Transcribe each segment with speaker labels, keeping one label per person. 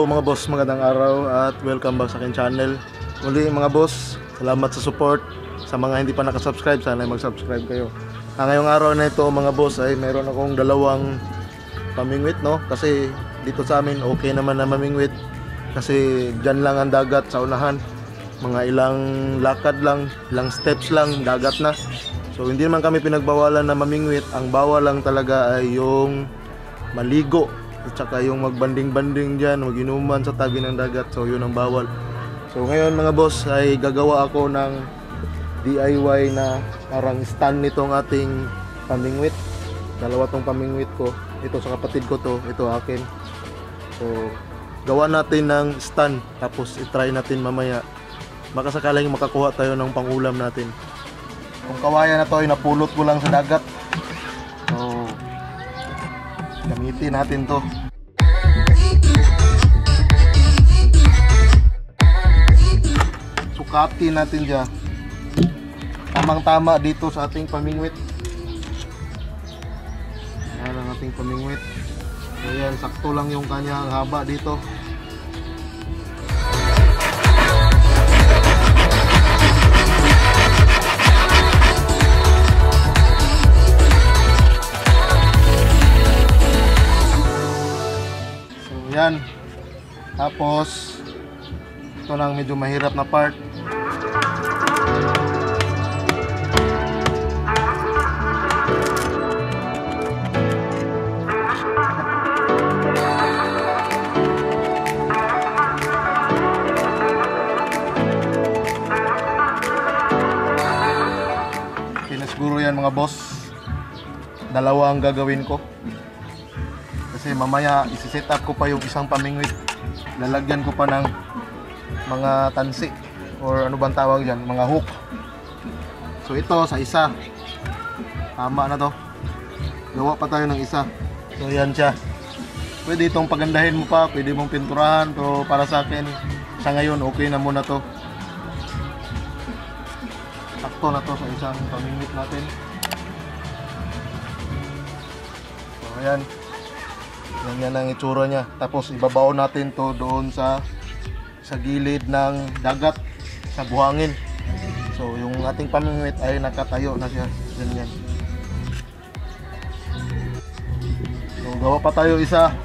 Speaker 1: Hello mga boss, magandang araw at welcome back sa aking channel. Muli mga boss, salamat sa support. Sa mga hindi pa nakasubscribe, sana mag-subscribe kayo. Ngayong araw na ito mga boss ay meron akong dalawang pamingwit, no? Kasi dito sa amin okay naman na mamingwit. Kasi dyan lang ang dagat sa unahan. Mga ilang lakad lang, ilang steps lang, dagat na. So hindi naman kami pinagbawalan na mamingwit. Ang bawal lang talaga ay yung maligo at saka yung magbanding-banding dyan, mag-inuman sa tabi ng dagat. So yun ang bawal. So ngayon mga boss ay gagawa ako ng DIY na parang stand nitong ating pamingwit. Dalawa tong pamingwit ko. Ito sa kapatid ko to, ito akin. So gawa natin ng stand, tapos i-try natin mamaya. Baka sakaling makakuha tayo ng pangulam natin. Kung kawayan na to ay napulot ko lang sa dagat. So gamitin natin to. Sukatin natin dyan. Tamang-tama dito sa ating pamingwit. Ayan ang ating pamingwit. Ayan, sakto lang yung kanyang haba dito. Yan. Tapos ito lang medyo mahirap na part. Siguro yan mga boss. Dalawa ang gagawin ko. Kasi mamaya isi-set up ko pa yung isang pamingwit. Lalagyan ko pa ng mga tansi or ano bang tawag dyan, mga hook. So ito sa isa. Tama na to. Gawa pa tayo ng isa. So yan siya. Pwede itong pagandahin mo pa, pwede mong pinturahan. Pero para sa akin, sa ngayon okay na muna to. Sakto na to sa isang pamingwit natin. So ayan. Yan ang itsura niya. Tapos ibabaw natin to doon sa gilid ng dagat, sa buhangin. So yung ating pamingwit ay nakatayo na siya. Ganyan. So gawa pa tayo isa.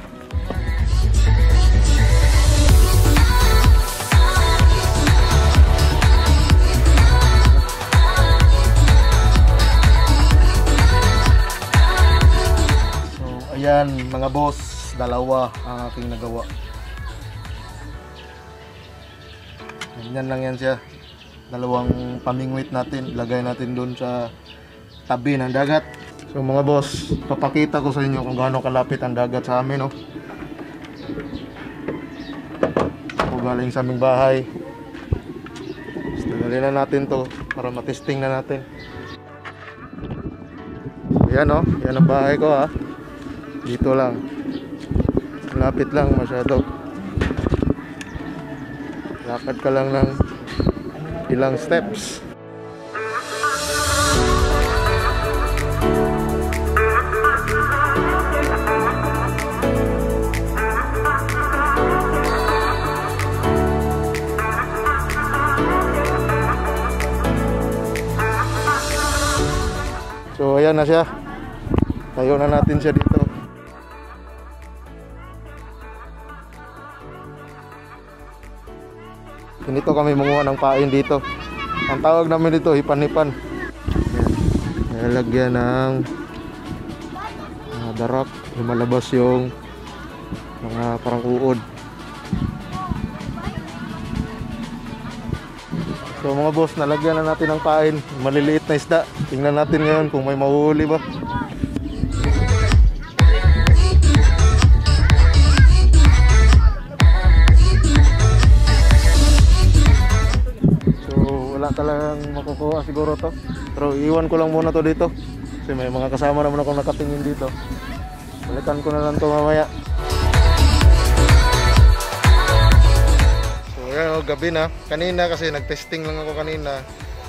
Speaker 1: So ayan mga boss, dalawa ang aking nagawa. Ganyan lang yan siya. Dalawang pamingwit natin, ilagay natin doon sa tabi ng dagat. So mga boss, papakita ko sa inyo kung gaano kalapit ang dagat sa amin, no? Ako galing sa aming bahay. Tagalin na natin to para matesting na natin. So yan, no? Yan ang bahay ko, ha. Dito lang. Lapit lang masyado. Lakad ka lang ng ilang steps. So ayan na siya. Tayo na natin siya dito. Dito kami manguha ng pain dito. Ang tawag namin dito, hipan-hipan. Nalagyan ng darak. Lumalabas yung mga parang uod. So mga boss, nalagyan na natin ng pain. Maliliit na isda. Tingnan natin ngayon kung may mahuhuli ba. Wala talagang makukuha siguro to. Pero iwan ko lang muna to dito. Kasi may mga kasama naman akong nakatingin dito. Balikan ko na lang to mamaya. So yan, gabi na. Kanina kasi nagtesting lang ako kanina.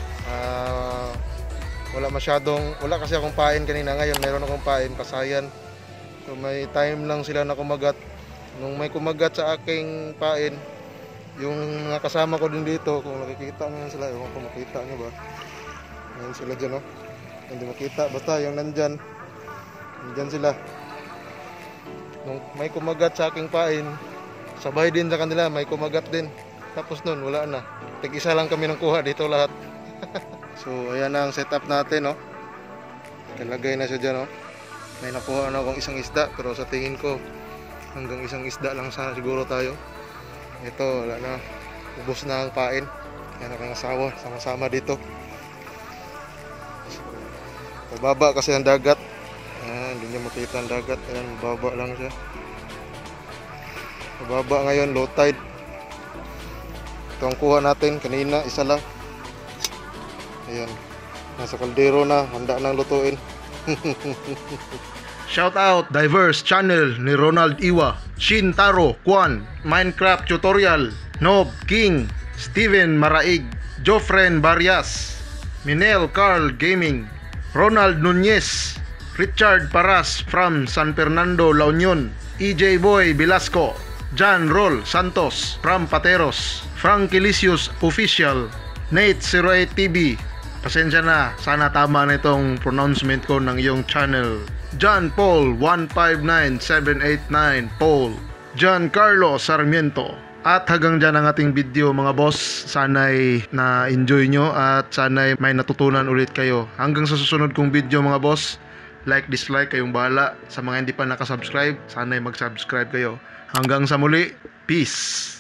Speaker 1: Wala kasi akong pain kanina. Ngayon meron akong pain, kasayan. So may time lang sila na kumagat. Nung may kumagat sa aking pain, yung mga kasama ko din dito, kung nakikita nyo sila, kung makita nyo ba, ngayon sila dyan, oh. Hindi makita, basta yung nandyan sila. Nung may kumagat sa aking pain, sabay din sa kanila, may kumagat din. Tapos nun, wala na. Tig-isa lang kami ng kuha dito lahat. So, ayan na ang setup natin, oh. Kalagay na siya dyan, oh. May nakuha na akong isang isda, pero sa tingin ko, hanggang isang isda lang sana siguro tayo. Ito, wala na. Ubos na ang pain. Yan ang asawa, sama-sama dito. Mababa kasi ang dagat. Ayan, hindi nyo makita ang dagat. Ayan, mababa lang siya. Mababa ngayon, low tide. Ito ang kuha natin kanina, isa lang. Ayan, nasa kaldero na, handa nang lutuin. Shout out Diverse Channel ni Ronald Iwa, Shin Taro, Kwan, Minecraft Tutorial, Nob King, Steven Maraig, Jofren Barrias, Minel Carl Gaming, Ronald Nunez, Richard Paras from San Fernando, La Union, EJ Boy Velasco, John Roll Santos from Pateros, Frank Elisius Official, Nate 08 TV. Pasensya na, sana tama na itong pronouncement ko ng iyong channel. John Paul 159789 Paul, John Carlos Sarmiento. At hanggang dyan ang ating video mga boss. Sana'y na-enjoy nyo at sana'y may natutunan ulit kayo. Hanggang sa susunod kong video mga boss, like, dislike, kayong bahala. Sa mga hindi pa nakasubscribe, sana'y mag-subscribe kayo. Hanggang sa muli, peace!